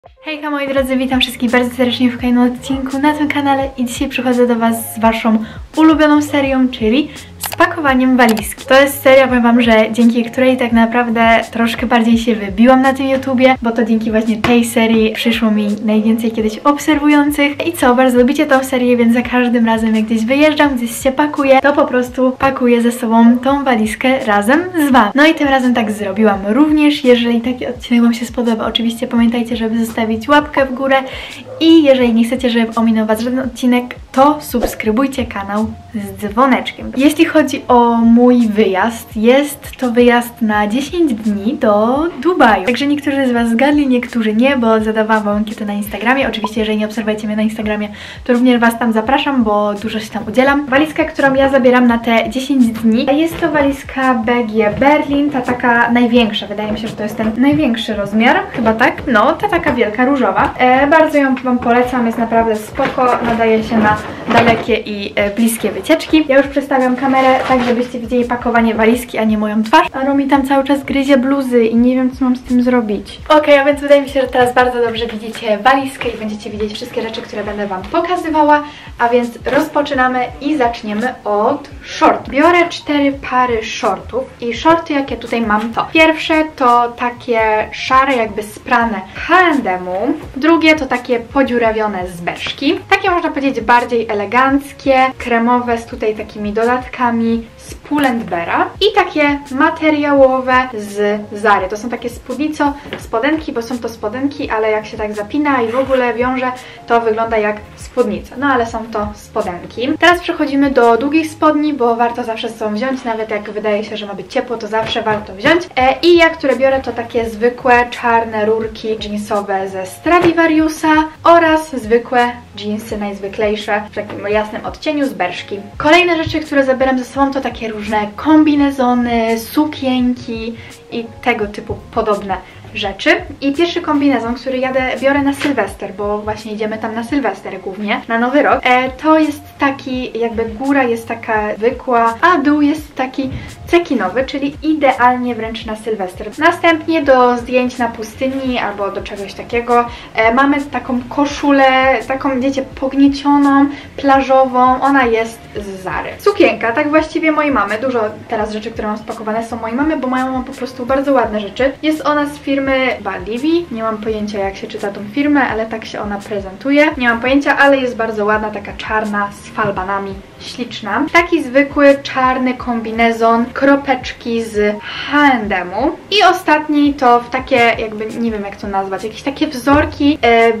Hejka moi drodzy, witam wszystkich bardzo serdecznie w kolejnym odcinku na tym kanale i dzisiaj przychodzę do Was z Waszą ulubioną serią, czyli z pakowaniem walizki. To jest seria, powiem Wam, że dzięki której tak naprawdę troszkę bardziej się wybiłam na tym YouTubie, bo to dzięki właśnie tej serii przyszło mi najwięcej kiedyś obserwujących. I co, bardzo lubicie tą serię, więc za każdym razem jak gdzieś wyjeżdżam, gdzieś się pakuję, to po prostu pakuję ze sobą tą walizkę razem z Wami. No i tym razem tak zrobiłam również. Jeżeli taki odcinek Wam się spodoba, oczywiście pamiętajcie, żeby zostawić łapkę w górę i jeżeli nie chcecie, żeby ominął Was żaden odcinek, to subskrybujcie kanał z dzwoneczkiem. Jeśli chodzi o mój wyjazd, jest to wyjazd na 10 dni do Dubaju. Także niektórzy z Was zgadli, niektórzy nie, bo zadawałam Wam ankietę na Instagramie. Oczywiście, jeżeli nie obserwujecie mnie na Instagramie, to również Was tam zapraszam, bo dużo się tam udzielam. Walizka, którą ja zabieram na te 10 dni, jest to walizka BG Berlin, ta taka największa. Wydaje mi się, że to jest ten największy rozmiar, chyba tak? No, ta taka wielka, różowa. Bardzo ją Wam polecam, jest naprawdę spoko, nadaje się na dalekie i bliskie wycieczki. Ja już przestawiam kamerę tak, żebyście widzieli pakowanie walizki, a nie moją twarz. A Romi tam cały czas gryzie bluzy i nie wiem, co mam z tym zrobić. Okej, a więc wydaje mi się, że teraz bardzo dobrze widzicie walizkę i będziecie widzieć wszystkie rzeczy, które będę Wam pokazywała. A więc rozpoczynamy i zaczniemy od short. Biorę 4 pary shortów i shorty, jakie tutaj mam, to pierwsze to takie szare, jakby sprane H&M-u. Drugie to takie podziurawione z Bershki. Takie można powiedzieć bardziej eleganckie, kremowe z tutaj takimi dodatkami z Pull&Beara i takie materiałowe z Zary. To są takie spodenki, bo są to spodenki, ale jak się tak zapina i w ogóle wiąże, to wygląda jak spódnica. No ale są to spodenki. Teraz przechodzimy do długich spodni, bo warto zawsze z sobą wziąć, nawet jak wydaje się, że ma być ciepło, to zawsze warto wziąć. I ja, które biorę, to takie zwykłe czarne rurki jeansowe ze Stradivariusa oraz zwykłe jeansy najzwyklejsze w takim jasnym odcieniu z Bershki. Kolejne rzeczy, które zabieram ze sobą, to takie różne kombinezony, sukienki i tego typu podobne rzeczy. I pierwszy kombinezon, który biorę na Sylwester, bo właśnie idziemy tam na Sylwester głównie, na Nowy Rok, to jest taki, jakby góra jest taka zwykła, a dół jest taki cekinowy, czyli idealnie wręcz na Sylwester. Następnie do zdjęć na pustyni albo do czegoś takiego mamy taką koszulę, taką wiecie, pogniecioną, plażową, ona jest z Zary. Sukienka, tak właściwie mojej mamy, dużo teraz rzeczy, które mam spakowane są mojej mamy, bo moja ma po prostu bardzo ładne rzeczy. Jest ona z firmy Balivi, nie mam pojęcia jak się czyta tą firmę, ale tak się ona prezentuje. Nie mam pojęcia, ale jest bardzo ładna, taka czarna z falbanami, śliczna. Taki zwykły czarny kombinezon, kropeczki z H&M-u. I ostatni to w takie, jakby nie wiem jak to nazwać, jakieś takie wzorki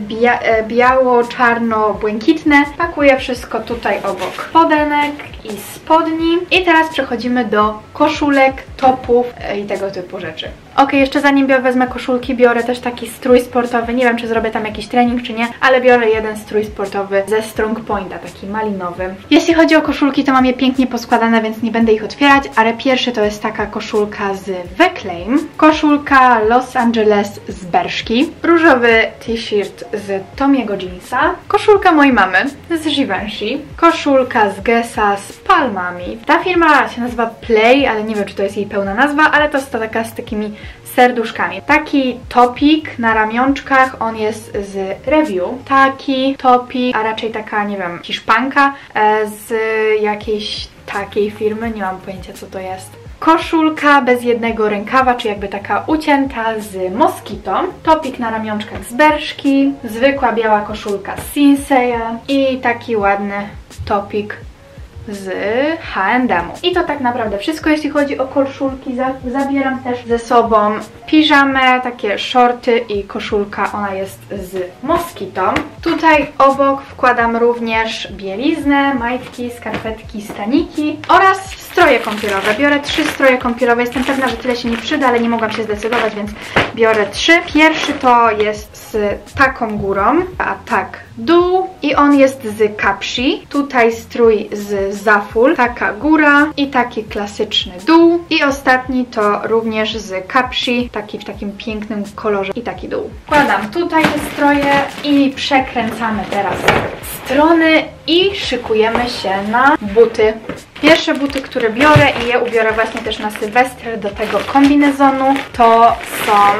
biało-czarno-błękitne. Pakuję wszystko tutaj obok spodenek i spodni. I teraz przechodzimy do koszulek, topów i tego typu rzeczy. Ok, jeszcze zanim wezmę koszulki, biorę też taki strój sportowy. Nie wiem, czy zrobię tam jakiś trening, czy nie, ale biorę jeden strój sportowy ze Strong Pointa, taki malinowy. Jeśli chodzi o koszulki, to mam je pięknie poskładane, więc nie będę ich otwierać, ale pierwszy to jest taka koszulka z Weclaim, koszulka Los Angeles z Bershki, różowy t-shirt z Tomiego Jeansa, koszulka mojej mamy z Givenchy, koszulka z Guessa z palmami. Ta firma się nazywa Play, ale nie wiem, czy to jest jej pełna nazwa, ale to jest taka z takimi serduszkami. Taki topik na ramionczkach, on jest z Review. Taki topik, a raczej taka, nie wiem, hiszpanka z jakiejś takiej firmy, nie mam pojęcia co to jest. Koszulka bez jednego rękawa, czy jakby taka ucięta z Mosquito. Topik na ramionczkach z Bershki. Zwykła biała koszulka z Sinseya i taki ładny topik z H&M-u. I to tak naprawdę wszystko, jeśli chodzi o koszulki. Zabieram też ze sobą piżamę, takie shorty i koszulka, ona jest z Mosquito. Tutaj obok wkładam również bieliznę, majtki, skarpetki, staniki oraz stroje kąpielowe. Biorę 3 stroje kąpielowe, jestem pewna, że tyle się nie przyda, ale nie mogłam się zdecydować, więc biorę 3. Pierwszy to jest z taką górą, a tak dół i on jest z Capri. Tutaj strój z Zaful, taka góra i taki klasyczny dół. I ostatni to również z Capri, taki w takim pięknym kolorze i taki dół. Wkładam tutaj te stroje i przekręcamy teraz strony i szykujemy się na buty. Pierwsze buty, które biorę i je ubiorę właśnie też na Sylwester do tego kombinezonu, to są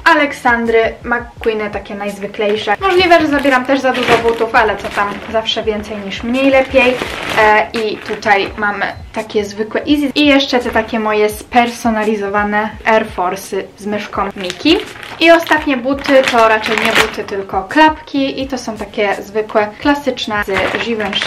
Aleksandry McQueeny, takie najzwyklejsze. Możliwe, że zabieram też za dużo butów, ale co tam, zawsze więcej niż mniej lepiej. I tutaj mamy takie zwykłe Easy. I jeszcze te takie moje spersonalizowane Air Force'y z myszką Miki. I ostatnie buty to raczej nie buty, tylko klapki. I to są takie zwykłe, klasyczne z Givenchy.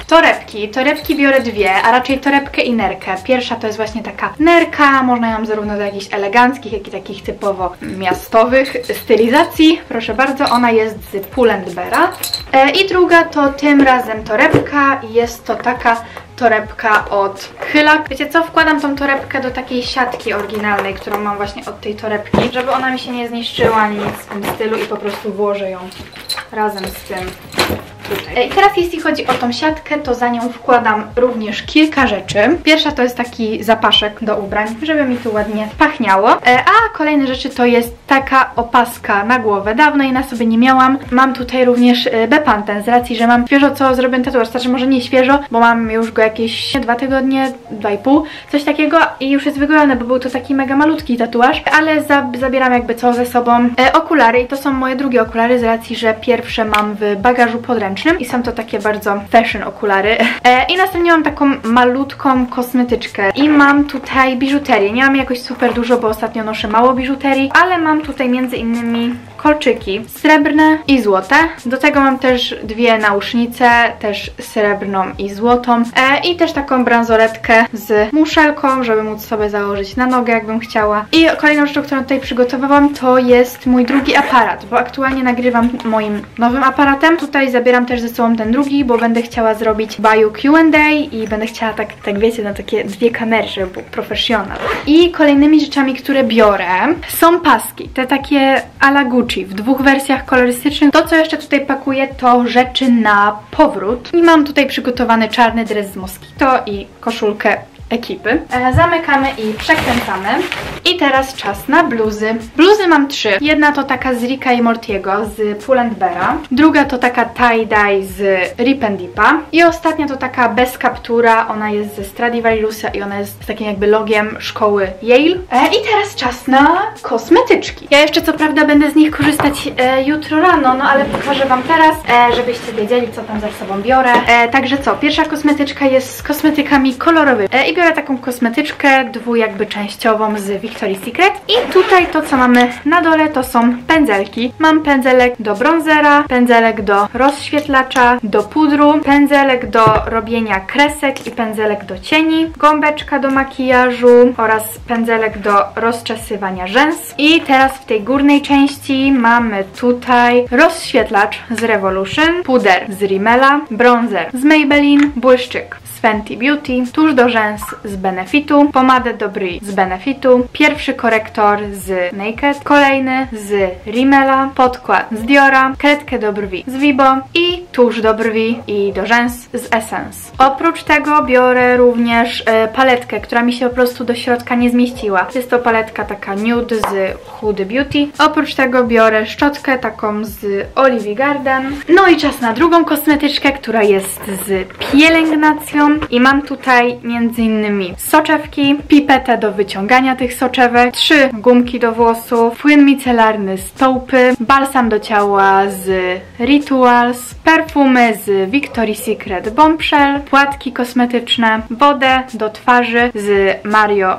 Torebki biorę dwie, a raczej torebkę i nerkę. Pierwsza to jest właśnie taka nerka, można ją zarówno do jakichś eleganckich, jak i takich typowo miastowych stylizacji. Proszę bardzo, ona jest z Pull&Beara. I druga to tym razem torebka i jest to taka torebka od Chyla. Wiecie co? Wkładam tą torebkę do takiej siatki oryginalnej, którą mam właśnie od tej torebki, żeby ona mi się nie zniszczyła ani nic w tym stylu i po prostu włożę ją razem z tym tutaj. I teraz jeśli chodzi o tą siatkę, to za nią wkładam również kilka rzeczy. Pierwsza to jest taki zapaszek do ubrań, żeby mi tu ładnie pachniało. A kolejne rzeczy to jest taka opaska na głowę. Dawno jej na sobie nie miałam. Mam tutaj również Bepanthen z racji, że mam świeżo co zrobiony tatuaż. Znaczy może nie świeżo, bo mam już go jakieś 2 tygodnie, 2,5, coś takiego i już jest wygojony, bo był to taki mega malutki tatuaż, ale zabieram jakby co ze sobą. Okulary i to są moje drugie okulary z racji, że pierwsze mam w bagażu podręcznym i są to takie bardzo fashion okulary. I następnie mam taką malutką kosmetyczkę i mam tutaj biżuterię. Nie mam jakoś super dużo, bo ostatnio noszę mało biżuterii, ale mam tutaj między innymi kolczyki srebrne i złote. Do tego mam też dwie nausznice, też srebrną i złotą. I też taką bransoletkę z muszelką, żeby móc sobie założyć na nogę, jakbym chciała. I kolejną rzeczą, którą tutaj przygotowałam, to jest mój drugi aparat, bo aktualnie nagrywam moim nowym aparatem. Tutaj zabieram też ze sobą ten drugi, bo będę chciała zrobić Baju Q&A i będę chciała tak wiecie, na takie dwie kamery, żeby był profesjonal. I kolejnymi rzeczami, które biorę, są paski, te takie a la Gucci w dwóch wersjach kolorystycznych. To, co jeszcze tutaj pakuję, to rzeczy na powrót. I mam tutaj przygotowany czarny dres z Moskito i koszulkę ekipy. Zamykamy i przekręcamy. I teraz czas na bluzy. Bluzy mam 3. Jedna to taka z Ricka i Mortiego z Pull&Beara. Druga to taka tie-dye z Rip & Deepa. I ostatnia to taka bez kaptura. Ona jest ze Stradivariusa i ona jest z takim jakby logiem szkoły Yale. I teraz czas na kosmetyczki. Ja jeszcze co prawda będę z nich korzystać jutro rano, no ale pokażę wam teraz, żebyście wiedzieli, co tam ze sobą biorę. Także co? Pierwsza kosmetyczka jest z kosmetykami kolorowymi. I biorę taką kosmetyczkę jakby częściową z Victoria's Secret. I tutaj to, co mamy na dole, to są pędzelki. Mam pędzelek do bronzera, pędzelek do rozświetlacza, do pudru, pędzelek do robienia kresek i pędzelek do cieni, gąbeczka do makijażu oraz pędzelek do rozczesywania rzęs. I teraz w tej górnej części mamy tutaj rozświetlacz z Revolution, puder z Rimmela, bronzer z Maybelline, błyszczyk z Fenty Beauty, tusz do rzęs z Benefitu, pomadę do brwi z Benefitu, pierwszy korektor z Naked, kolejny z Rimmela, podkład z Diora, kredkę do brwi z Vibo i tusz do brwi i do rzęs z Essence. Oprócz tego biorę również paletkę, która mi się po prostu do środka nie zmieściła. Jest to paletka taka nude z Huda Beauty. Oprócz tego biorę szczotkę taką z Olivia Garden. No i czas na drugą kosmetyczkę, która jest z pielęgnacją i mam tutaj między innymi soczewki, pipetę do wyciągania tych soczewek, 3 gumki do włosów, płyn micelarny z Taupy, balsam do ciała z Rituals, perfumy z Victoria's Secret Bombshell, płatki kosmetyczne, wodę do twarzy z Mario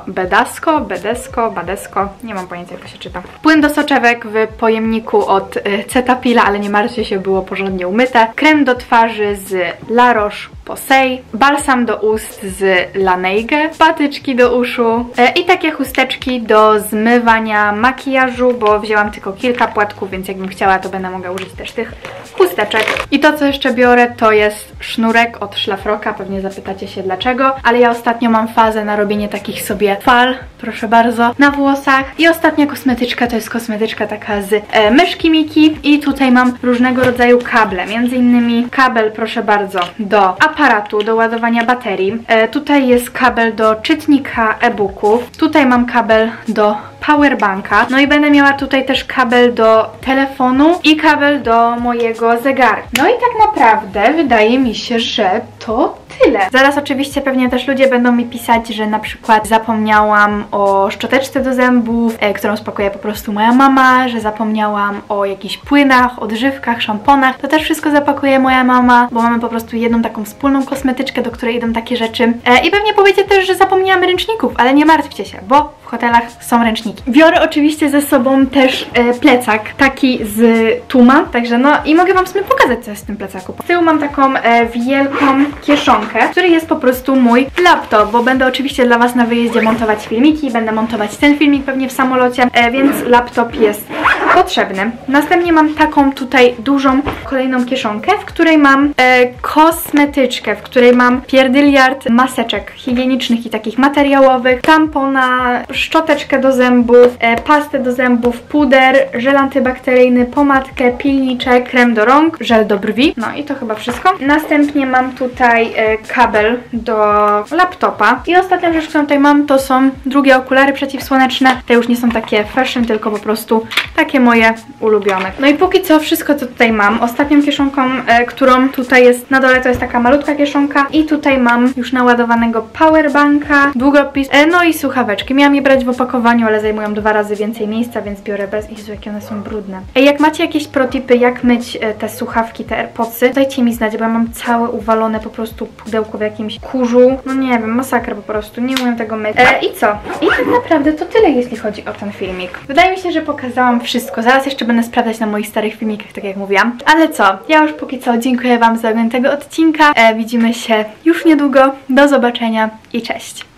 Badesco, nie mam pojęcia, jak to się czyta. Płyn do soczewek w pojemniku od Cetaphila, ale nie martwcie się, było porządnie umyte. Krem do twarzy z La Roche-Posay, balsam do ust z Laneige, patyczki do uszu i takie chusteczki do zmywania makijażu, bo wzięłam tylko kilka płatków, więc jakbym chciała, to będę mogła użyć też tych chusteczek. I to, co jeszcze biorę, to jest sznurek od Szlafroka, pewnie zapytacie się dlaczego, ale ja ostatnio mam fazę na robienie takich sobie fal, proszę bardzo, na włosach. I ostatnia kosmetyczka to jest kosmetyczka taka z myszki Miki i tutaj mam różnego rodzaju kable, między innymi kabel, proszę bardzo, do aparatu, do ładowania baterii. Tutaj jest kabel do czytnika e-booków, tutaj mam kabel do powerbanka. No i będę miała tutaj też kabel do telefonu i kabel do mojego zegaru. No i tak naprawdę wydaje mi się, że to tyle. Zaraz oczywiście pewnie też ludzie będą mi pisać, że na przykład zapomniałam o szczoteczce do zębów, którą spakuje po prostu moja mama, że zapomniałam o jakichś płynach, odżywkach, szamponach. To też wszystko zapakuje moja mama, bo mamy po prostu jedną taką wspólną kosmetyczkę, do której idą takie rzeczy. I pewnie powiecie też, że zapomniałam ręczników, ale nie martwcie się, bo w hotelach są ręczniki. Biorę oczywiście ze sobą też plecak, taki z Tuma, także no i mogę wam w sumie pokazać, co jest w tym plecaku. Z tyłu mam taką wielką kieszonkę, w której jest po prostu mój laptop, bo będę oczywiście dla was na wyjeździe montować filmiki, będę montować ten filmik pewnie w samolocie, więc laptop jest potrzebny. Następnie mam taką tutaj dużą kolejną kieszonkę, w której mam kosmetyczkę, w której mam pierdyliard maseczek higienicznych i takich materiałowych, tampona, szczoteczkę do zębów, pastę do zębów, puder, żel antybakteryjny, pomadkę, pilniczek, krem do rąk, żel do brwi. No i to chyba wszystko. Następnie mam tutaj kabel do laptopa i ostatnia rzecz, którą tutaj mam, to są drugie okulary przeciwsłoneczne. Te już nie są takie fashion, tylko po prostu takie moje ulubione. No i póki co wszystko, co tutaj mam. Ostatnią kieszonką, którą tutaj jest na dole, to jest taka malutka kieszonka i tutaj mam już naładowanego powerbanka, długopis, no i słuchaweczki. Miałam je brać w opakowaniu, ale zajmują 2 razy więcej miejsca, więc biorę bez. Jezu, jakie one są brudne. Jak macie jakieś protipy, jak myć te słuchawki, te AirPodsy, dajcie mi znać, bo ja mam całe uwalone po prostu pudełko w jakimś kurzu. No nie wiem, masakra po prostu, nie umiem tego myć. I co? I tak naprawdę to tyle, jeśli chodzi o ten filmik. Wydaje mi się, że pokazałam wszystko. Zaraz jeszcze będę sprawdzać na moich starych filmikach, tak jak mówiłam. Ale co? Ja już póki co dziękuję wam za oglądanie tego odcinka. Widzimy się już niedługo. Do zobaczenia i cześć!